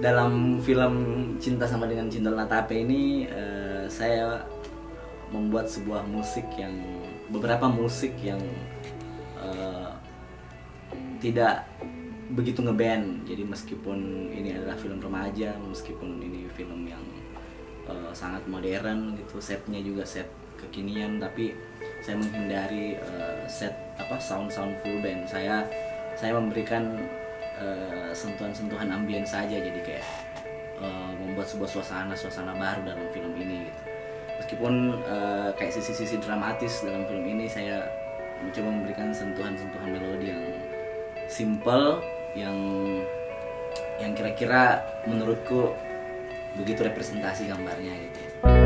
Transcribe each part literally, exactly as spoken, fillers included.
dalam film Cinta Sama Dengan Cindol Natape ini uh, saya membuat sebuah musik yang beberapa musik yang uh, tidak begitu ngeband. Jadi meskipun ini adalah film remaja, meskipun ini film yang uh, sangat modern gitu, setnya juga set kekinian, tapi saya menghindari uh, set apa sound-sound full band. Saya saya memberikan uh, sentuhan-sentuhan ambien saja, jadi kayak uh, membuat sebuah suasana suasana baru dalam film ini gitu. Meskipun uh, kayak sisi-sisi dramatis dalam film ini, saya mencoba memberikan sentuhan-sentuhan melodi yang simple, yang yang kira-kira menurutku begitu representasi gambarnya gitu.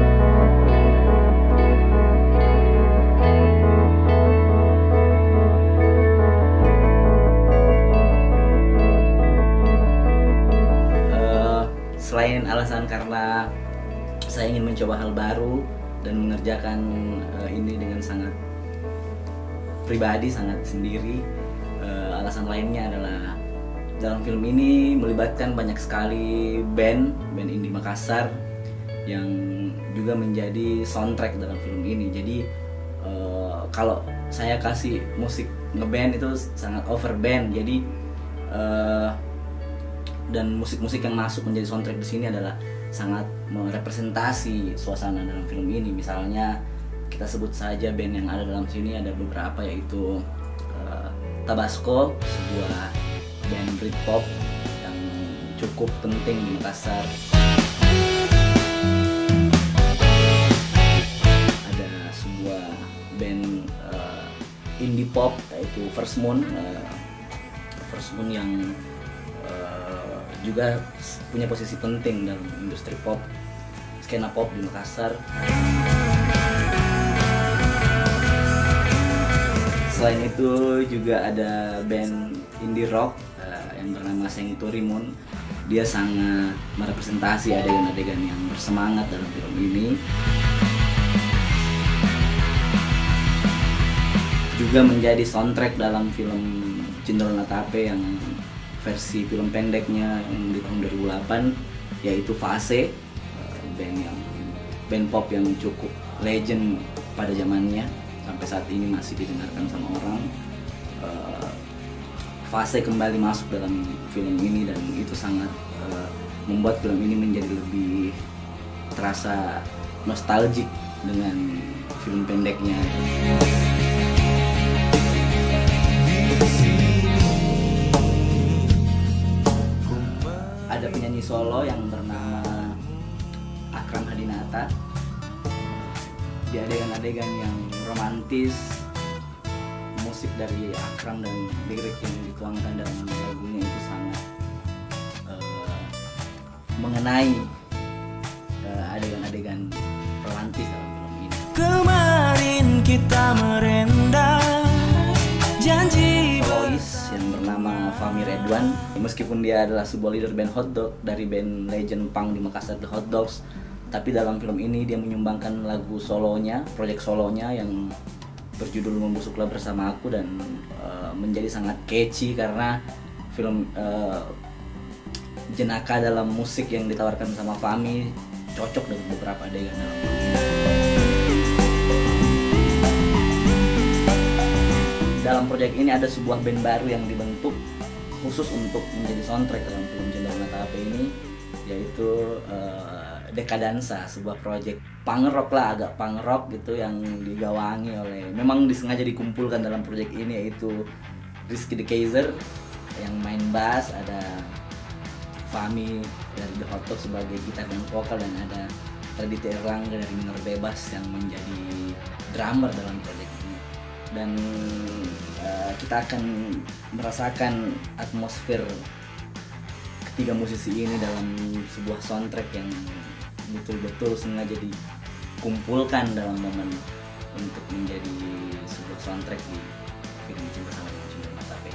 Selain alasan karena saya ingin mencoba hal baru dan mengerjakan uh, ini dengan sangat pribadi, sangat sendiri, uh, alasan lainnya adalah dalam film ini melibatkan banyak sekali band, band indie Makassar yang juga menjadi soundtrack dalam film ini. Jadi uh, kalau saya kasih musik ngeband itu sangat over band, jadi uh, dan musik-musik yang masuk menjadi soundtrack di sini adalah sangat merepresentasi suasana dalam film ini. Misalnya kita sebut saja band yang ada dalam sini, ada beberapa, yaitu uh, Tabasco, sebuah band Britpop yang cukup penting di Makassar. Ada sebuah band uh, indie pop yaitu First Moon, uh, First Moon yang juga punya posisi penting dalam industri pop, skena pop di Makassar. Selain itu juga ada band indie rock uh, yang bernama Sengturimun. Dia sangat merepresentasi adegan-adegan yang bersemangat dalam film ini. Juga menjadi soundtrack dalam film Cindol Natape yang versi film pendeknya yang di tahun dua ribu delapan, yaitu Fase, band yang band pop yang cukup legend pada zamannya, sampai saat ini masih didengarkan sama orang. Fase kembali masuk dalam film ini dan itu sangat membuat film ini menjadi lebih terasa nostalgic dengan film pendeknya. Ada penyanyi solo yang bernama Akram Hadinata. Di adegan-adegan yang romantis, musik dari Akram dan lirik yang dituangkan dalam lagunya itu sangat uh, mengenai uh, adegan-adegan romantis dalam film ini. Kemarin kita merendam janji Lois yang bernama Fahmi Redwan, meskipun dia adalah sebuah leader band hotdog dari band legend punk di Makassar, The Hot Dogs, tapi dalam film ini dia menyumbangkan lagu solonya, proyek solonya yang berjudul Membusuklah Bersama Aku, dan uh, menjadi sangat catchy karena film uh, jenaka dalam musik yang ditawarkan sama Fahmi cocok dengan beberapa adegan dalam film ini. Dalam proyek ini ada sebuah band baru yang dibentuk khusus untuk menjadi soundtrack dalam film Cindol Natape ini, yaitu uh, Dekadansa, sebuah proyek punk rock lah, agak punk rock gitu, yang digawangi oleh, memang disengaja dikumpulkan dalam proyek ini, yaitu Rizky the Kaiser yang main bass, ada Fahmi dari The Hot Dogs sebagai gitar dan vokal, dan ada Raditya Erlangga dari Minor Bebas yang menjadi drummer dalam proyek ini. Dan uh, kita akan merasakan atmosfer ketiga musisi ini dalam sebuah soundtrack yang betul-betul sengaja dikumpulkan dalam momen untuk menjadi sebuah soundtrack di film Cinta Sama Dengan Cindol Natape.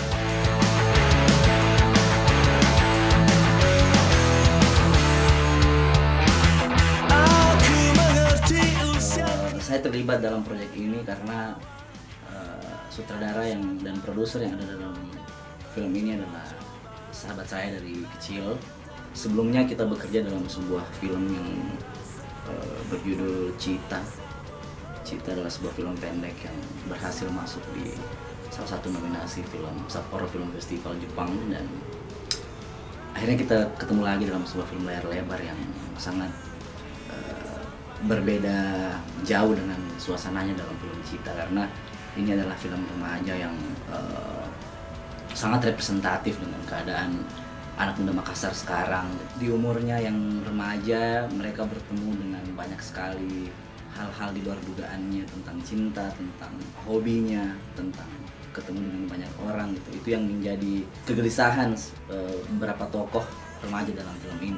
Uh, saya terlibat dalam proyek ini karena sutradara yang dan produser yang ada dalam film ini adalah sahabat saya dari kecil. sebelumnya kita bekerja dalam sebuah film yang uh, berjudul Cita. Cita adalah sebuah film pendek yang berhasil masuk di salah satu nominasi film Sapporo Film Festival Jepang, dan akhirnya kita ketemu lagi dalam sebuah film layar lebar yang sangat uh, berbeda jauh dengan suasananya dalam film Cita, karena ini adalah film remaja yang uh, sangat representatif dengan keadaan anak muda Makassar sekarang. Di umurnya yang remaja, mereka bertemu dengan banyak sekali hal-hal di luar dugaannya tentang cinta, tentang hobinya, tentang ketemu dengan banyak orang gitu. Itu yang menjadi kegelisahan e, beberapa tokoh remaja dalam film ini.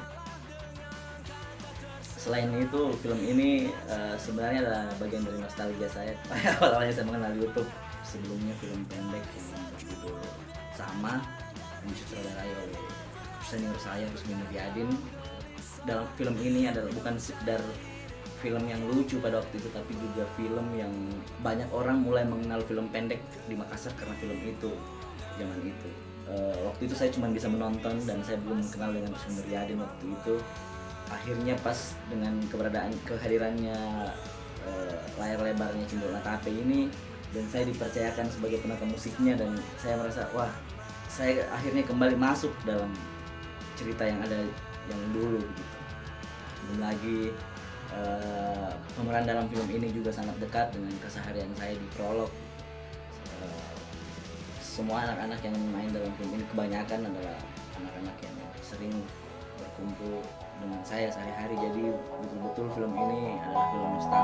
Selain itu, film ini e, sebenarnya adalah bagian dari nostalgia saya. Awal-awalnya saya mengenal YouTube, sebelumnya film pendek yang berjudul sama, yang disutradarai oleh senior saya Rusmin Nuriyadin. Dalam film ini adalah bukan sekedar film yang lucu pada waktu itu, tapi juga film yang banyak orang mulai mengenal film pendek di Makassar karena film itu zaman itu. E, waktu itu saya cuma bisa menonton dan saya belum kenal dengan Rusmin Nuriyadin waktu itu. Akhirnya pas dengan keberadaan kehadirannya e, layar lebarnya Cimbola Tape ini, dan saya dipercayakan sebagai penata musiknya, dan saya merasa wah, saya akhirnya kembali masuk dalam cerita yang ada yang dulu gitu. Belum lagi uh, pemeran dalam film ini juga sangat dekat dengan keseharian saya di Prolog. Uh, semua anak-anak yang main dalam film ini kebanyakan adalah anak-anak yang sering berkumpul dengan saya sehari-hari, jadi betul-betul film ini adalah film nostalgia.